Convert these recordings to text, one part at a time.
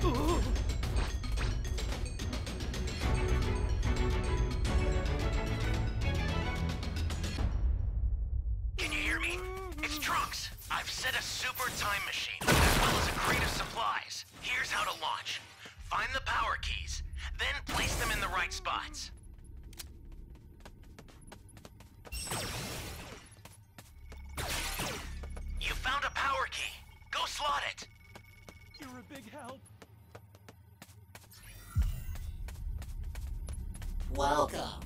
Can you hear me? It's Trunks. I've set a super time machine, as well as a crate of supplies. Here's how to launch. Find the power keys, then place them in the right spots. You found a power key. Go slot it. You're a big help. Welcome.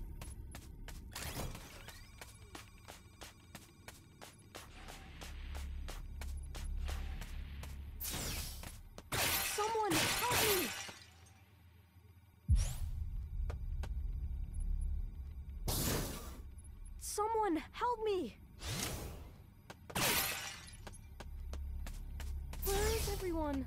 Someone help me! Someone help me! Where is everyone?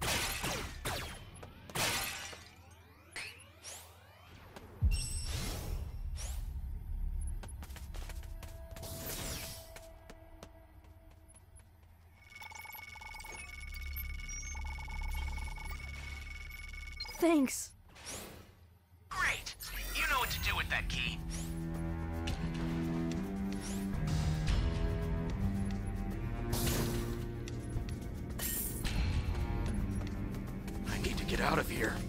Thanks. Great. You know what to do with that key. I need to get out of here.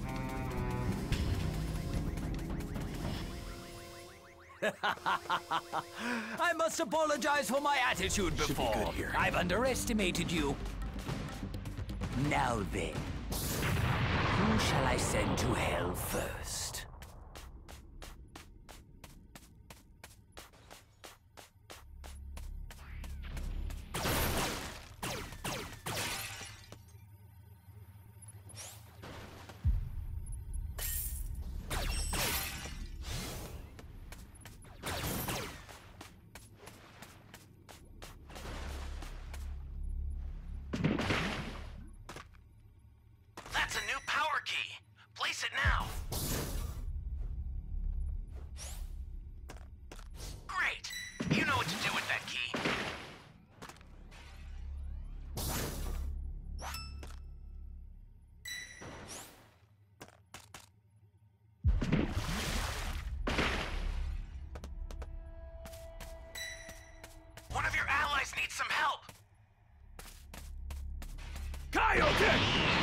I must apologize for my attitude before. Should be good here. I've underestimated you. Now then, who shall I send to hell first? That's a new power key. Place it now. Great. You know what to do with that key. One of your allies needs some help. Kaioken!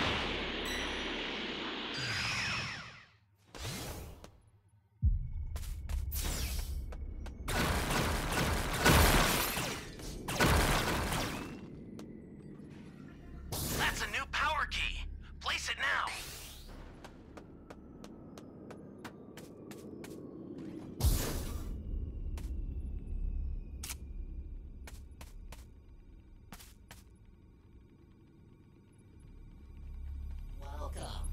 That's a new power key. Place it now. Welcome.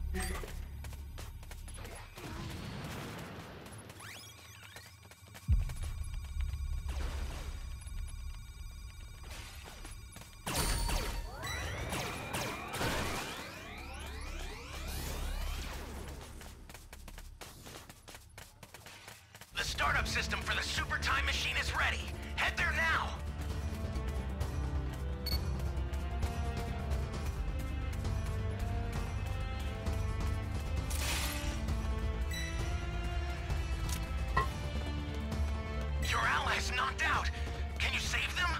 The startup system for the super time machine is ready. Head there now. Your allies knocked out. Can you save them?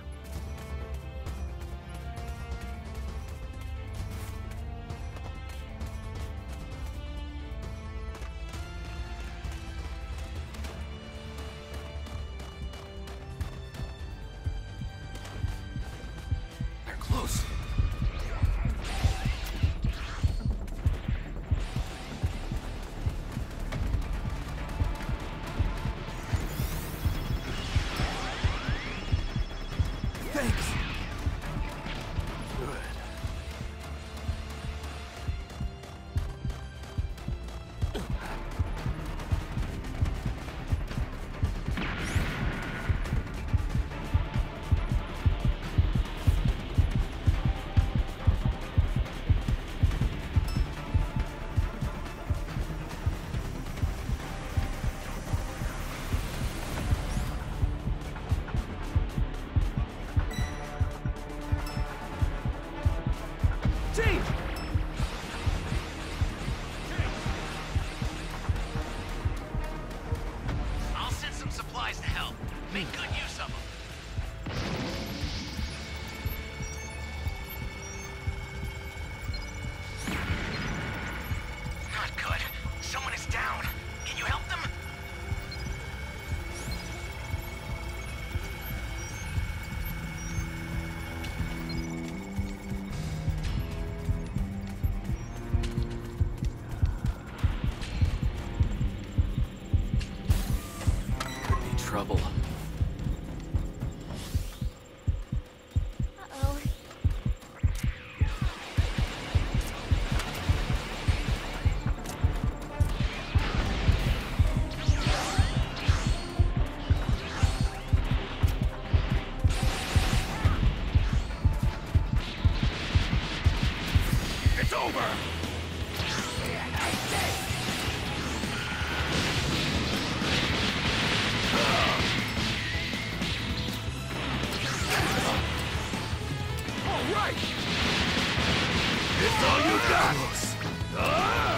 They're close. Thanks. Good. Team! over! All right! It's all you got!